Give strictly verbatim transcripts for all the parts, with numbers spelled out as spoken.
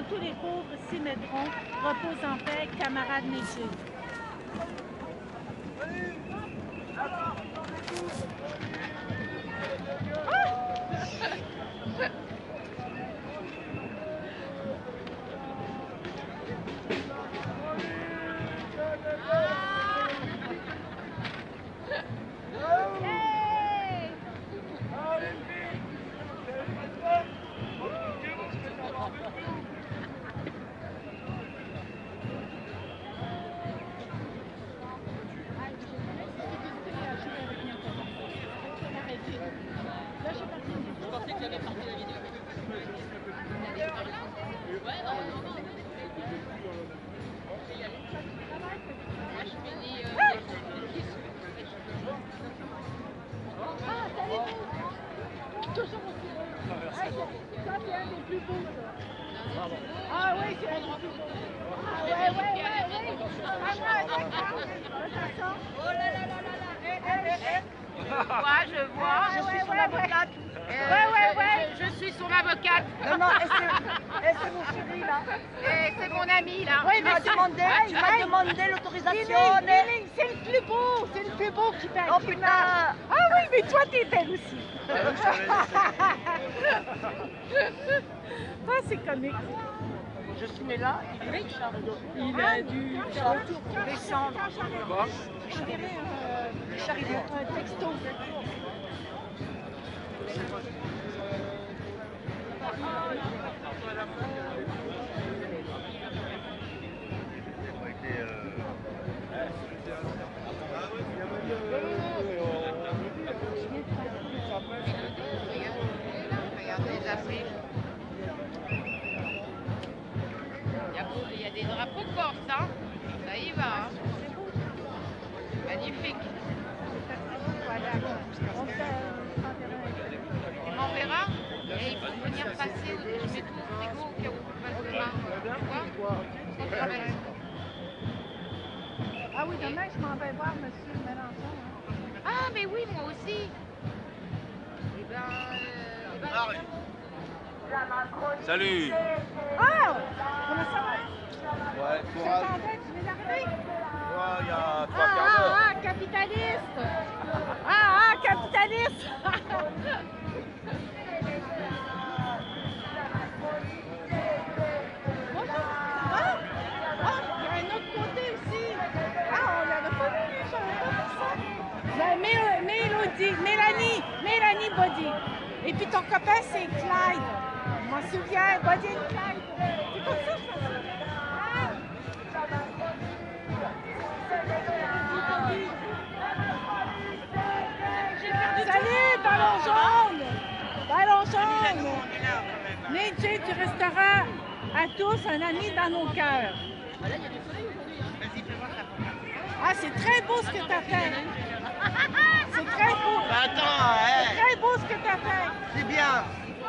tous les pauvres s'y mettront. Repose en paix, camarades neigés. Ah oui, c'est un des plus beaux. Ah ouais, ouais, ouais, ouais. Ah ouais, d'accord. Oh là là là là là. Eh, eh, eh. Je vois, je vois. Je suis son avocate. Ouais, ouais, ouais. Je suis son avocate. Non, non, et c'est mon chéri là. Et c'est mon ami là. Oui, tu m'as demandé, tu m'as demandé l'autorisation. C'est le plus beau, c'est le plus beau qui t'a. Oh putain. Ah oui, mais toi t'es belle aussi. Ah, c'est comique. Je suis né là, il est riche. Il a dû descendre. Je dirais euh, un texto. Regardez les Afriques. Il y a des drapeaux corses, hein. Ça y va. Hein. Magnifique. Il m'enverra et il faut venir passer. Je mets tout au frigo au cas où on passe demain. Tu vois? Sans travail. Ah oui, demain, je m'en vais voir M. Mélenchon. Hein. Ah, mais oui, moi aussi. Eh ben... Euh, eh ben... Salut. Ah! Comment ça va? Ouais, Je courage. t'attendais, tu viens d'arriver? Ouais, il y a trois Ah, quarts d'heure. ah, ah, capitaliste! Ah, ah, capitaliste! Bonjour! Ah! Ah, il y a un autre côté aussi! Ah, on l'avait pas vu, j'avais pas vu ça! Ben, Mél Mélodie, Mélanie, Mélanie Body. Et puis ton copain, c'est Clyde. Je m'en souviens, Body et Clyde. C'est comme ça, je pense. Ah! Salut, ballon jaune! Ballon jaune! Neigé du restaurant à tous, un ami dans nos cœurs. Ah, c'est très beau ce que tu as fait. C'est très beau. Attends, hein. C'est très beau ce que tu as fait. C'est bien.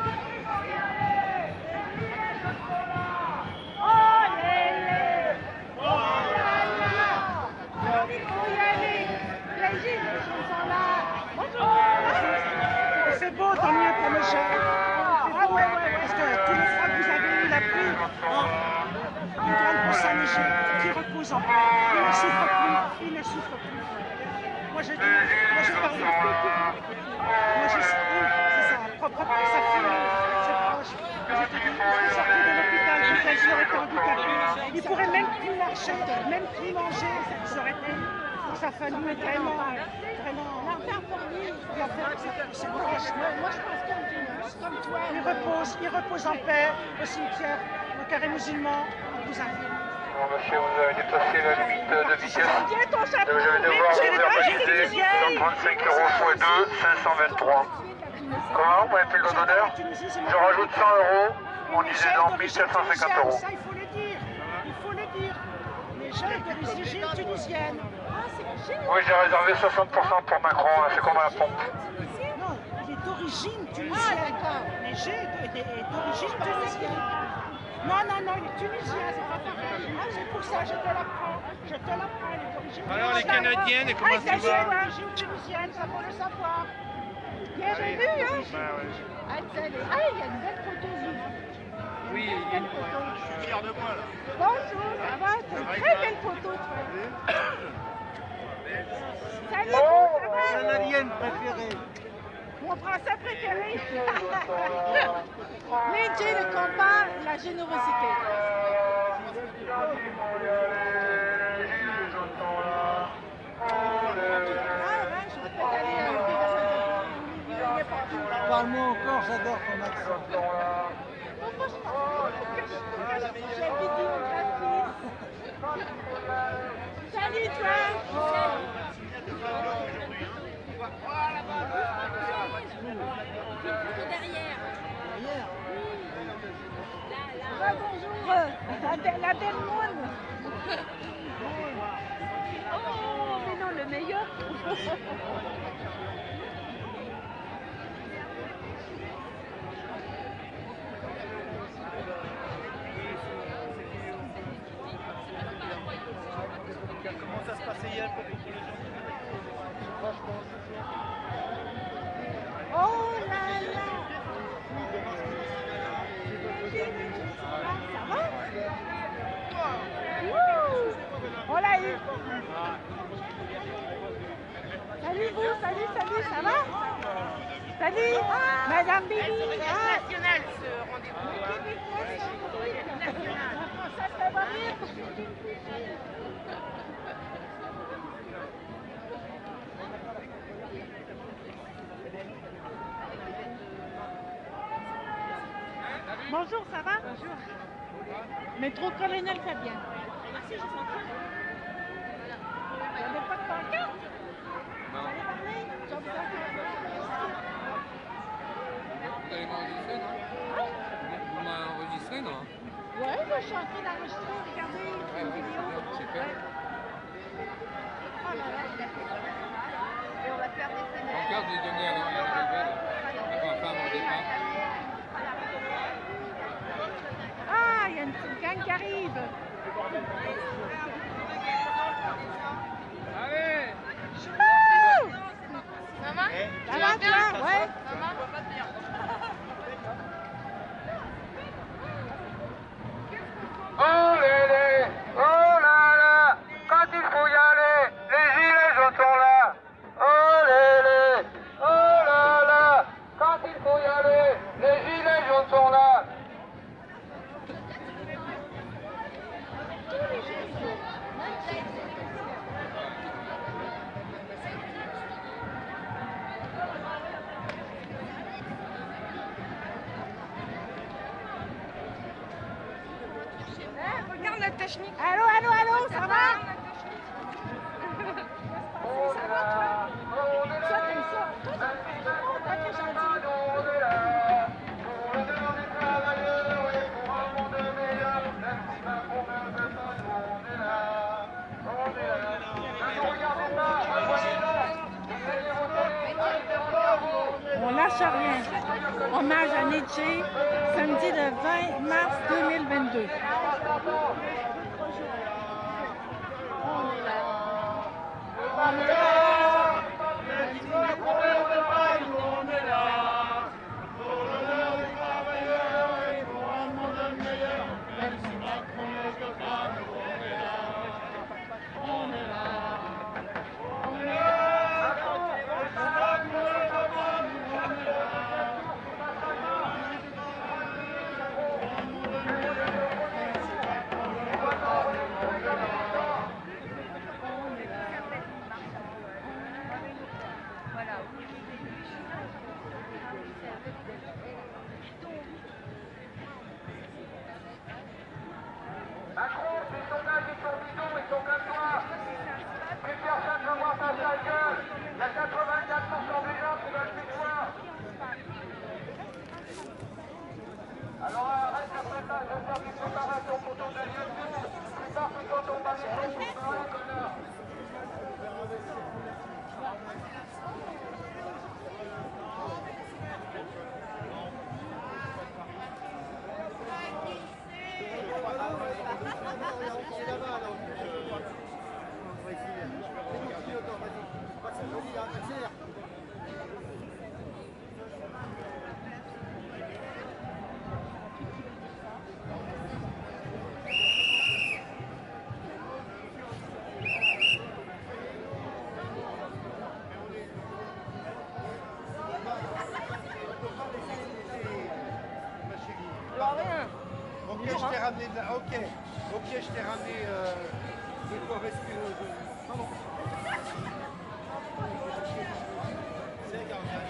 Oh, lélé! Oh là là! Il faut y aller. Les gilets sont là. Bonjour! C'est beau, tant mieux pour le jeu. Ah ouais, ouais, ouais. Parce que tous les fois que vous avez eu la pluie, une grande brosse à neiger qui repose en paix. Il ne souffre plus, il ne souffre plus. Moi je dis, moi je parle. Moi je sais, oui, c'est ça, propre, ça fume, c'est proche. Je te dis, il est sorti de l'hôpital, tout à jour était handicapé. Il pourrait même plus marcher, même plus manger, ça aurait été pour sa famille vraiment, vraiment. L'enfer pour lui. C'est proche. Moi, je pense comme tu, comme toi. Il repose, il repose en paix au cimetière, au carré musulman, à Bouzanville. Bon, monsieur, vous avez dépassé la limite de vitesse. Viens ton chapeau. Donc, je vais devoir vous verbaliser cent trente-cinq euros fois deux, cinq cent vingt-trois. Comment? Vous m'avez fait le don d'honneur? Je rajoute cent euros, on disait donc mille quatre cent cinquante euros. Ça, il faut le dire. Il faut le dire. Les jeunes d'origine tunisienne. Oui, j'ai réservé soixante pour cent pour Macron, hein, c'est comme à la pompe. Non, il est d'origine tunisienne. Les jeunes est d'origine tunisienne. Non, non, non, il est tunisien, c'est pas pareil. Ah, c'est pour ça, je te l'apprends. Je te l'apprends, il est d'origine tunisienne. Alors les Canadiennes, et comment Ah, tu vas? c'est d'origine tunisienne, ça faut le savoir. Bien, j'ai vu, hein. Bah ouais. Ah, il y a une belle photo, vous. Oui, il y a une photo. Je suis fier de moi là. Bonjour, ça va? C'est une très belle photo, tu vois. Salut, vous, ça va? Canadienne préférée. Mon français préféré. Léger le combat, la générosité. Parle-moi encore, j'adore ton accent. J'ai vidéo gratuite. Salut toi. Derrière. Ah, bonjour. La belle, la belle moine. Oh, mais non, le meilleur. Comment ça se passait hier pour les gens? Oh là là. Ça va? Wouh. On l'a eu. Salut vous, salut, salut, ça va? Salut, Madame Billy. C'est national ce rendez-vous. Ça, ça va bien. Bonjour, ça va? Bonjour. Métro Colonel Fabien. Merci, je sens pas. Vous n'avez pas de pancarte? Vous allez parler? Je vais vous Vous allez m'enregistrer, non? Vous m'avez enregistré, non? Ouais, moi, je suis en train d'enregistrer. Regardez, Ouais, une ouais, vidéo. c'est fait. Oh là là. Et on va faire des scénarios. Encore de les donner à l'arrivée, là. Enfin, pas avant le départ. Ah, il y a une petite gang qui arrive. Allez! Wouh! Maman? Ça va, toi? Ouais. Maman? Pas bien. Oh lélé, oh là là, quand il faut y aller, les gilets jaunes sont là. Oh lélé, oh là là, quand il faut y aller, les gilets jaunes sont là. Regarde la technique. Allô, allô, allô, ça va? Ça va, toi? Ça, t'aimes ça? Toi, t'aimes ça? Oh, t'as que gentil. On lâche rien. Hommage à Nietzsche, samedi le vingt mars deux mille vingt-deux. On est là. On est là. Macron, tes sondages, ils sont bidons, ils sont plein de toi. Plus personne ne veut voir ta sale gueule. Il y a quatre-vingt-quatre pour cent des gens qui veulent plus de toi. Alors arrête de faire ça, je vais faire une préparation pour ton deuxième tour. Plus tard que quand on va les faire, on va les connards. je t'ai ramené de la... Ok, ok, je t'ai ramené euh, de quoi respirer aujourd'hui. Pardon. C'est un gardien.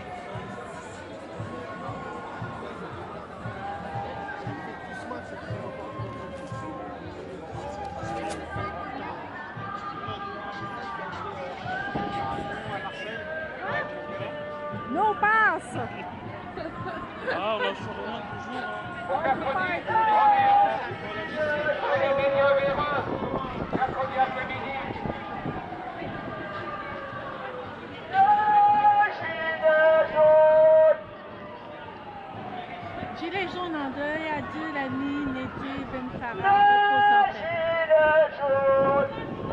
Non, on passe. Ah, on a sûrement toujours. Pour mercredi, allez, Mignon Vérin, mercredi après-midi. Gilets jaunes en deuil, adieu l'ami Neddy Ben Farah, repose en paix.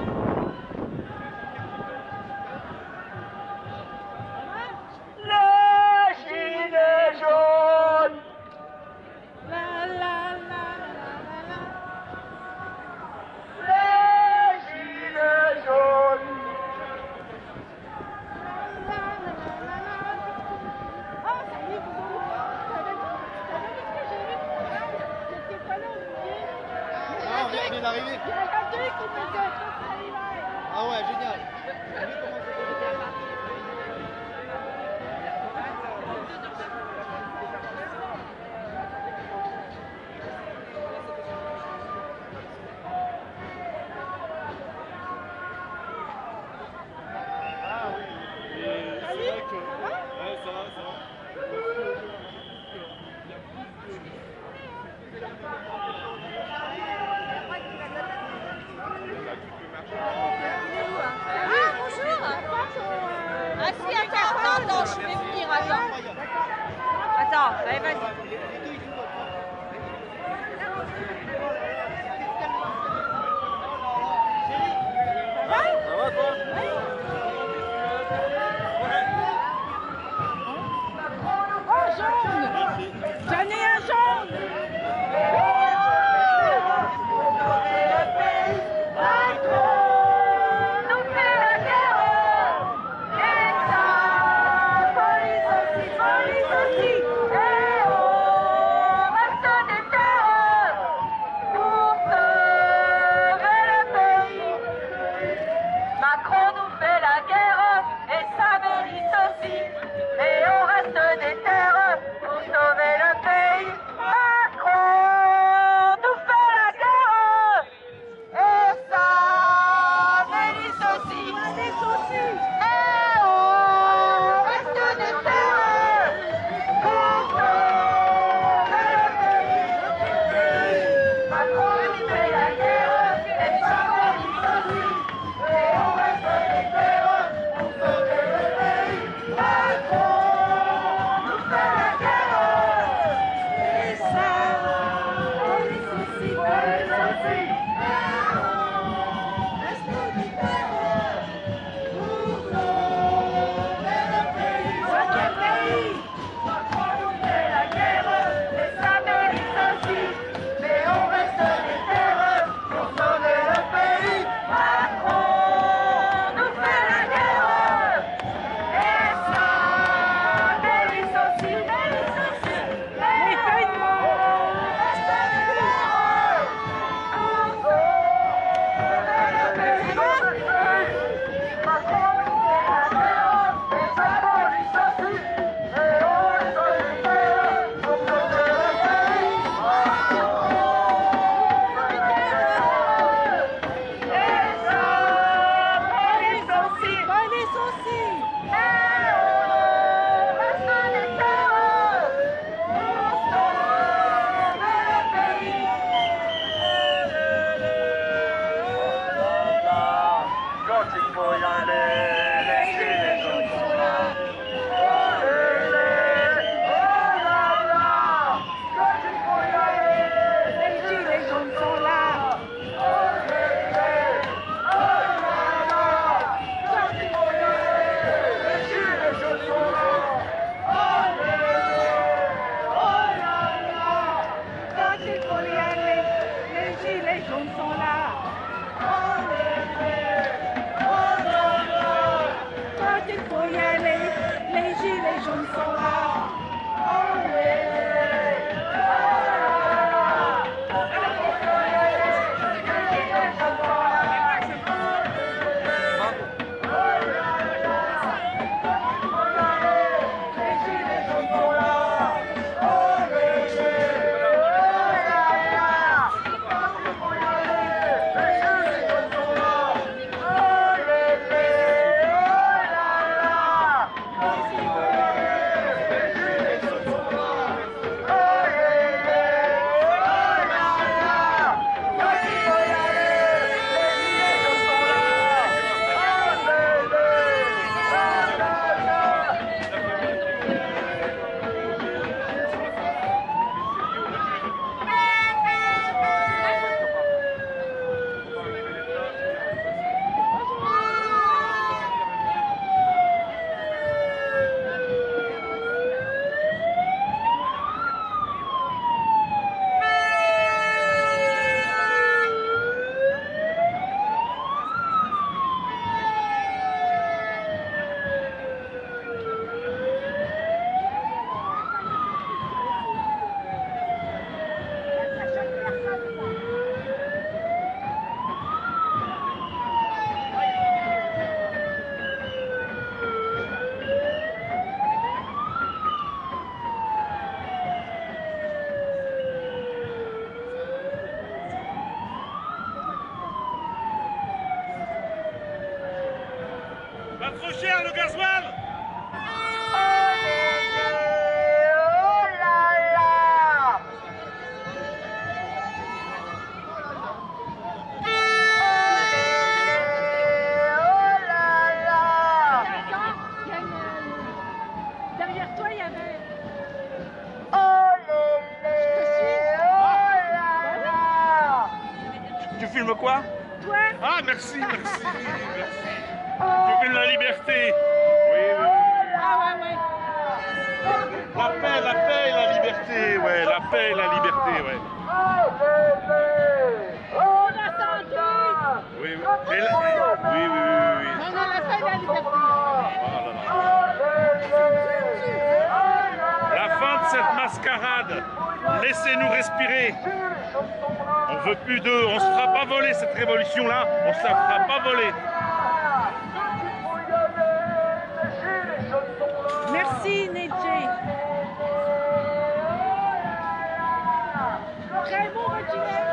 Les gilets jaunes. La la la la la la. Les gilets jaunes. La la la la la. Oh, ça y est, vous avez vu, vous avez vu ce que j'ai vu? J'étais pas là, Olivier. Ah, on vient on vient d'arriver. Il y en a deux qui me disaient tout à l'hiver. Ah ouais, génial. T'as vu comment ça s'est passé? Ah oui. Et c'est vrai que... Ouais, ça va, ça va. Ah, bonjour. Ah si, attends, attends, attends, je vais venir, attends. Attends, allez, vas-y. Ça va toi? Oh, jaune. J'en ai un jaune. Police aussi, police aussi. Eh oh. Pas trop cher le gasoil. Derrière toi, il y avait... Tu filmes quoi? Toi? Ah merci, merci, merci. Tu filmes la liberté. Oui, oui, oui. Ah ouais, ouais. La paix, la paix et la liberté, ouais, la paix et la liberté, ouais. On a santé. Oui, oui. Et la... oui, oui, oui, oui, oui. On a la paix et la liberté. La fin de cette mascarade. Laissez-nous respirer. On veut plus d'eux. On ne se fera pas voler cette révolution-là. On ne se la fera pas voler. Merci, Nedjé. Très bon, Reginald.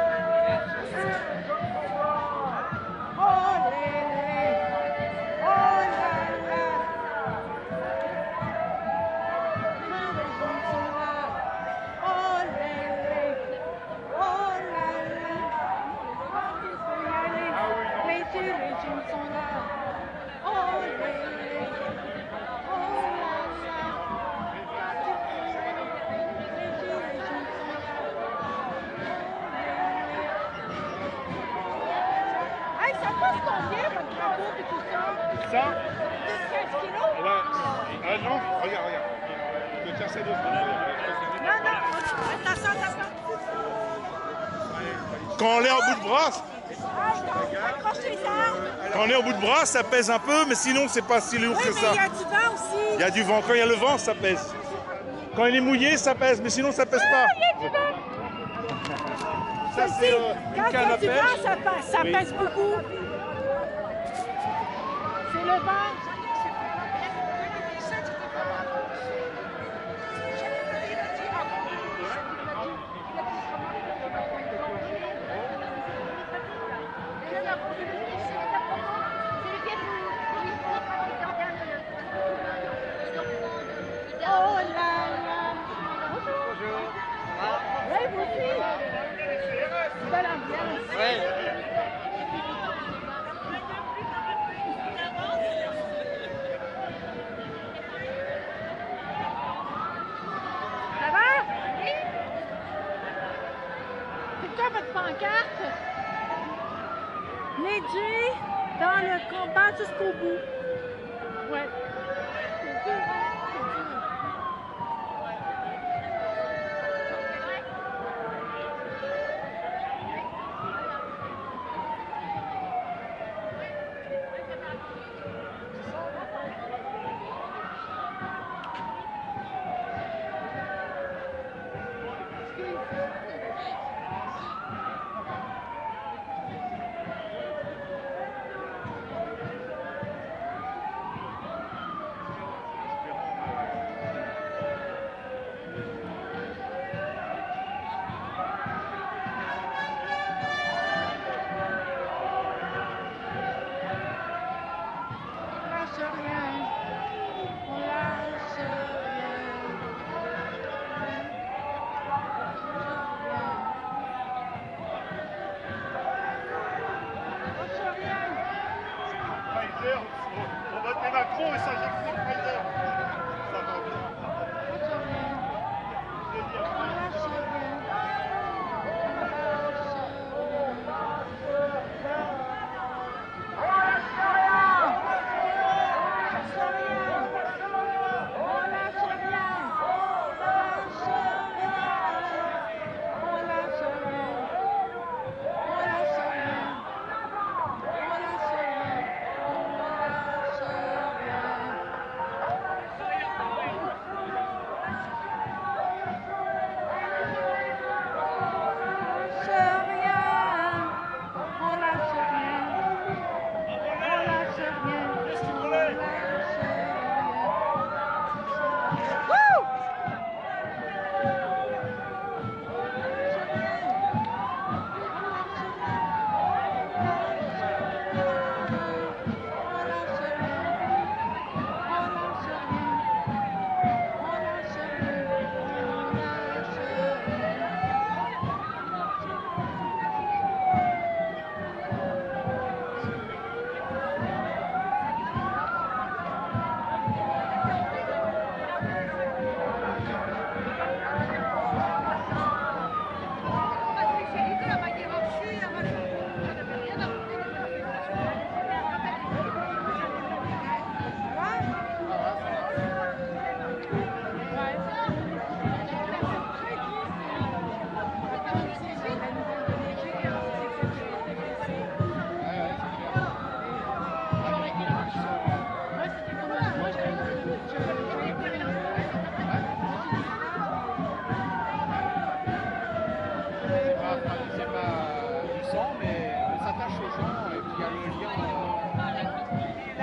Oh, lélé. Oh, là, là. Les jeunes sont là. Oh, lélé. Oh, là, là. Quand il faut y aller, les jeunes sont là. Oh, lélé. Oh, là, là. Quand il faut y aller, les jeunes sont là. Hey, ça passe combien votre drapeau et tout ça? Ça? quinze kilos? Ouais. Ah non, regarde, regarde. Je tiens ces deux. Non, non, attention, attention. Quand on est en bout de bras, Accroche les armes. quand on est en bout de bras, ça pèse un peu, mais sinon c'est pas si lourd Oui, que mais ça. il y a du vent aussi. Il y a du vent. Quand il y a le vent, ça pèse. Quand il est mouillé, ça pèse, mais sinon ça pèse pas. Il y a du vent. Ça Si, c'est euh, quand une il y canne a à du pêche. vent, ça pèse, ça Oui. pèse beaucoup. C'est le vent. Oh là là. Bonjour. Oui, vous aussi. De l'ambiance. Ça va? Oui. C'est quoi votre pancarte? Nedjé dans le combat jusqu'au bout. Ouais.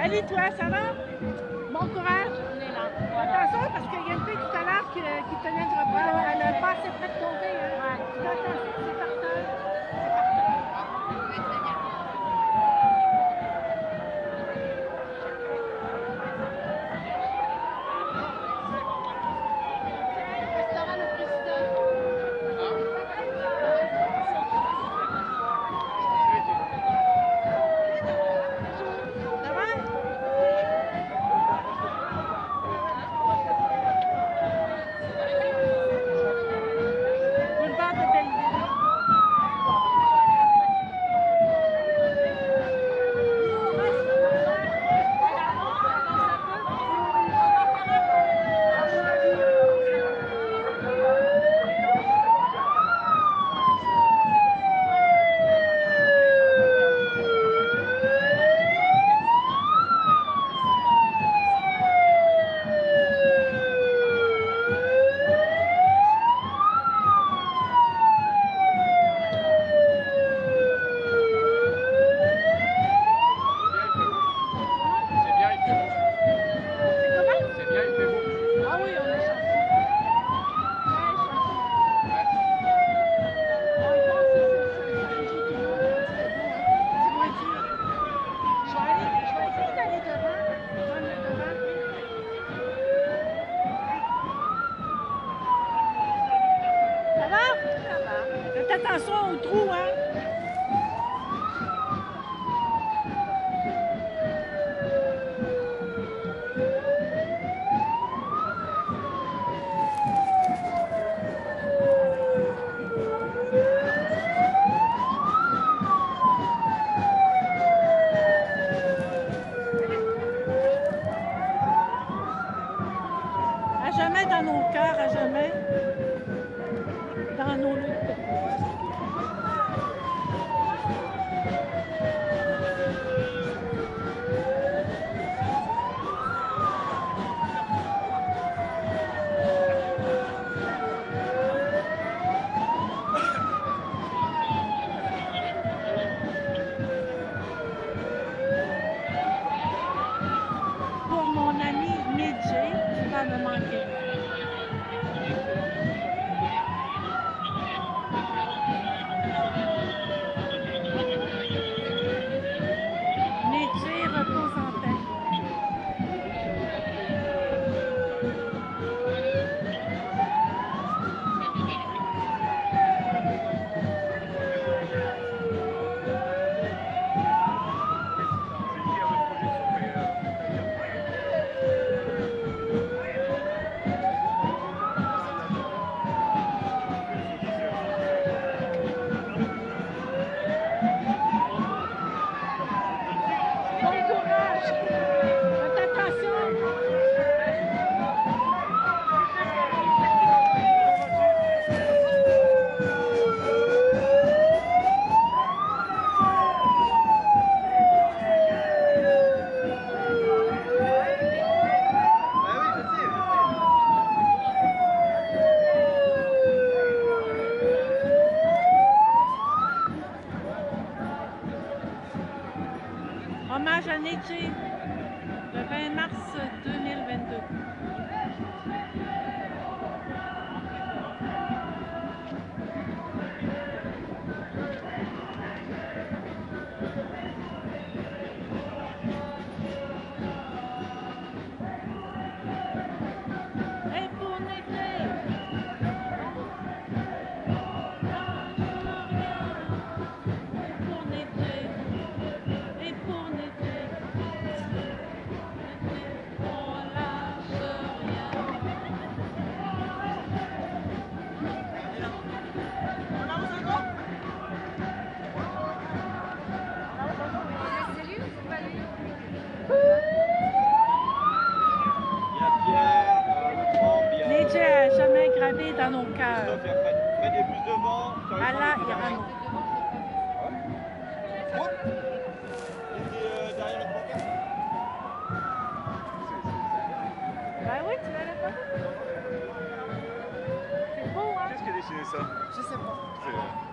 Salut toi, ça va? Bon courage. On est là. Attention parce qu'il y a une fille tout à l'heure qui, qui tenait du repas. Elle n'a pas assez près de tomber. Hein. Ouais. Fais attention, c'est par terre. C'est par terre. Restaurant le président. Ça va? Boulevard de Belleville. Ah oui, on est chanceux. Très chanceux. On pense que c'est ça qui joue tout le monde. C'est beau, hein? C'est moins dur. Je vais aller, je vais essayer d'aller devant. Prendre le devant. Ça va? Ça va. Faites attention au trou, hein? À jamais dans nos cœurs, à jamais dans nos luttes. Pour mon ami Midjay, tu vas me manquer. Midjay repose en paix. Bon courage! Faites attention! Hommage à Midjay, le vingt mars deux mille vingt-deux. Et pour Midjay! Pour Midjay! Et pour Midjay! On lâche rien! Il y a Pierre, euh, Franck, il y a Midjay a jamais gravé dans nos Christophe, cœurs. il y a Fred. Fred est plus devant. sur les Allah flancs, Irano. Hop. Il était euh, derrière le pancarte. Ben oui, tu l'avais pas vu? C'est beau, hein? Qu'est-ce qui a dessiné ça? Je sais pas. C'est-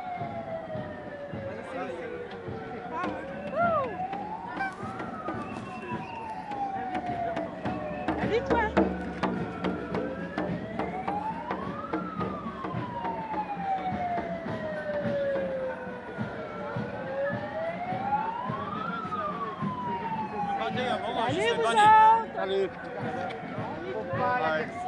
C'est fort, hein? Wouh! Salut toi. Salut vous autres. Salut. Salut. Bye.